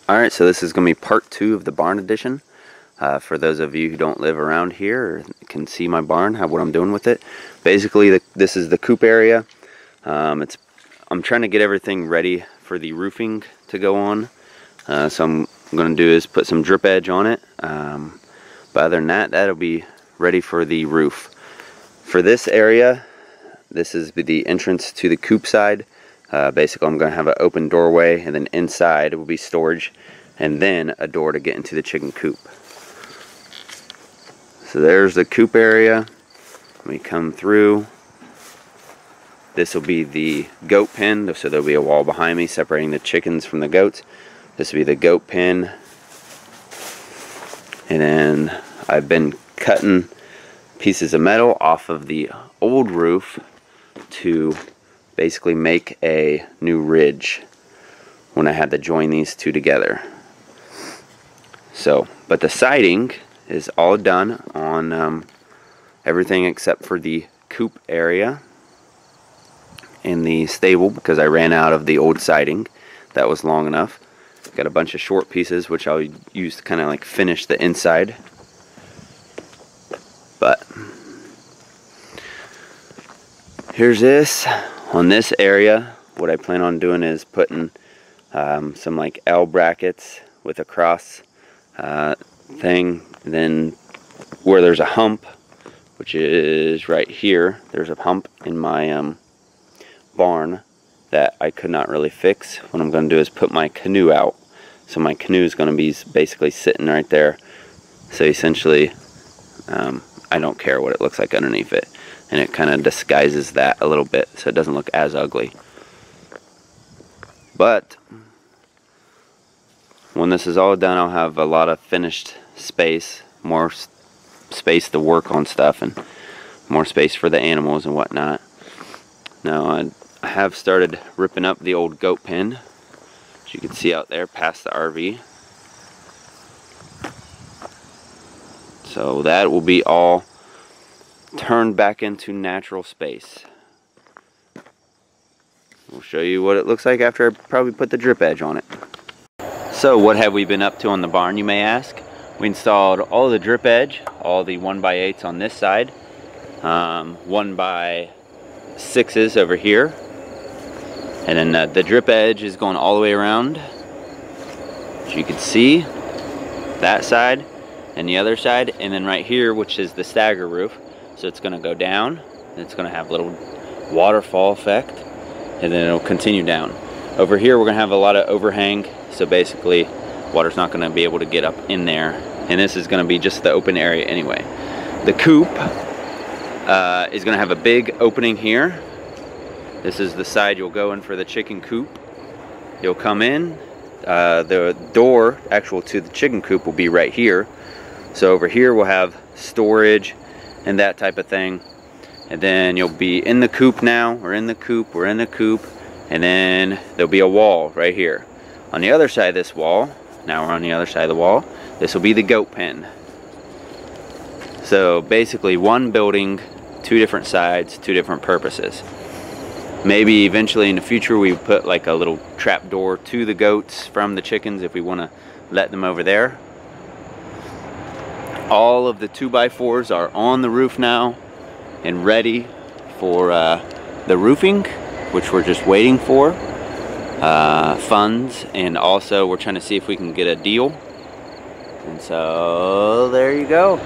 Alright, so this is going to be part 2 of the barn edition. For those of you who don't live around here or can see my barn, what I'm doing with it. Basically, this is the coop area. I'm trying to get everything ready for the roofing to go on. So I'm going to do is put some drip edge on it. But other than that, that'll be ready for the roof. For this area, this is the entrance to the coop side. Basically, I'm going to have an open doorway, and then inside will be storage, and then a door to get into the chicken coop. So there's the coop area. We come through. This will be the goat pen, so there'll be a wall behind me separating the chickens from the goats. This will be the goat pen. And then I've been cutting pieces of metal off of the old roof to basically make a new ridge when I had to join these two together. So, but the siding is all done on everything except for the coop area in the stable, because I ran out of the old siding that was long enough. Got a bunch of short pieces which I'll use to kind of like finish the inside. But here's this. On this area, what I plan on doing is putting some like L brackets with a cross thing. And then where there's a hump, which is right here, there's a hump in my barn that I could not really fix. What I'm going to do is put my canoe out. So my canoe is going to be basically sitting right there. So essentially, I don't care what it looks like underneath it. And it kind of disguises that a little bit so it doesn't look as ugly. But when this is all done, I'll have a lot of finished space, more space to work on stuff, and more space for the animals and whatnot. Now I have started ripping up the old goat pen, as you can see out there past the RV. So that will be all turned back into natural space. We'll show you what it looks like after I probably put the drip edge on it. So what have we been up to on the barn, you may ask? We installed all the drip edge, all the 1x8s on this side, 1x6s over here, and then the drip edge is going all the way around, as you can see, that side and the other side, and then right here, which is the stagger roof. So it's going to go down, and it's going to have a little waterfall effect, and then it'll continue down. Over here we're going to have a lot of overhang, so basically water's not going to be able to get up in there, and this is going to be just the open area anyway. The coop is going to have a big opening here. This is the side you'll go in for the chicken coop. You'll come in, the door actual to the chicken coop will be right here. So over here we'll have storage and that type of thing, and then you'll be in the coop now, or in the coop, we're in the coop, and then there'll be a wall right here. On the other side of this wall, now we're on the other side of the wall, this will be the goat pen. So basically one building, two different sides, two different purposes. Maybe eventually in the future we put like a little trap door to the goats from the chickens if we want to let them over there. All of the 2x4s are on the roof now and ready for the roofing, which we're just waiting for funds, and also we're trying to see if we can get a deal. And so there you go.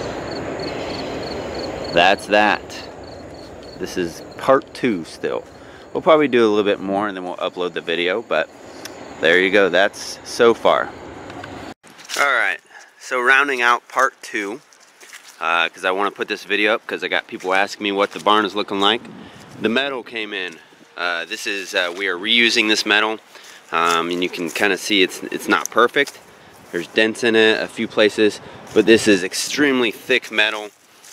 That's that. This is part 2 still. We'll probably do a little bit more and then we'll upload the video, but there you go. That's so far. Alright. So rounding out part 2, because I want to put this video up because I got people asking me what the barn is looking like. The metal came in. This is we are reusing this metal, and you can kind of see it's not perfect. There's dents in it a few places, but this is extremely thick metal,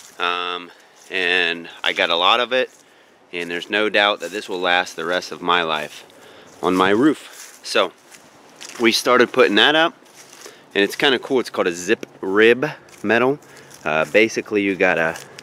and I got a lot of it, and there's no doubt that this will last the rest of my life on my roof. So we started putting that up. And it's kind of cool. It's called a zip rib metal. Basically, you got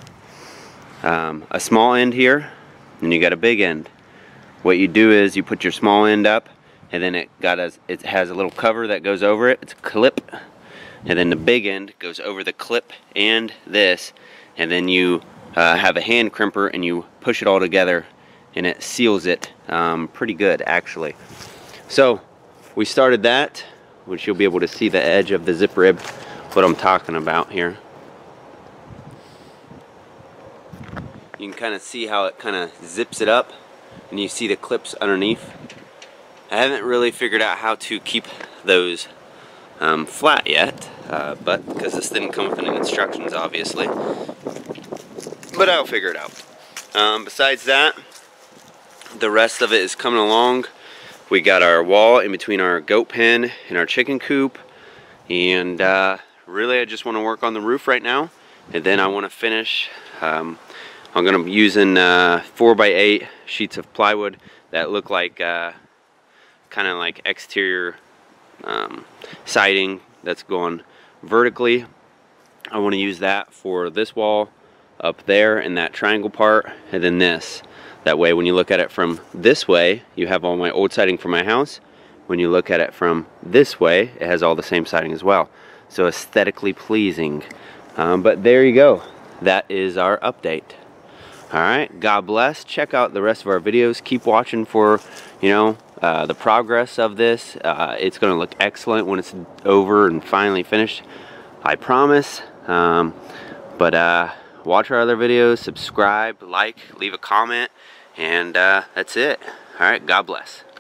a small end here, and you got a big end. What you do is you put your small end up, and then it has a little cover that goes over it. It's a clip, and then the big end goes over the clip and this, and then you have a hand crimper and you push it all together and it seals it pretty good actually. So we started that, which you'll be able to see the edge of the zip rib, what I'm talking about here. You can kind of see how it kind of zips it up, and you see the clips underneath. I haven't really figured out how to keep those flat yet, but because this didn't come with any instructions obviously, but I'll figure it out. Besides that, the rest of it is coming along. We got our wall in between our goat pen and our chicken coop, and really I just want to work on the roof right now, and then I want to finish. I'm going to be using 4x8 sheets of plywood that look like kind of like exterior siding that's going vertically. I want to use that for this wall up there and that triangle part, and then this. That way when you look at it from this way, you have all my old siding for my house. When you look at it from this way, it has all the same siding as well. So aesthetically pleasing. But there you go. That is our update. Alright, God bless. Check out the rest of our videos. Keep watching for, you know, the progress of this. It's going to look excellent when it's over and finally finished, I promise. But watch our other videos, subscribe, like, leave a comment, and that's it. Alright, God bless.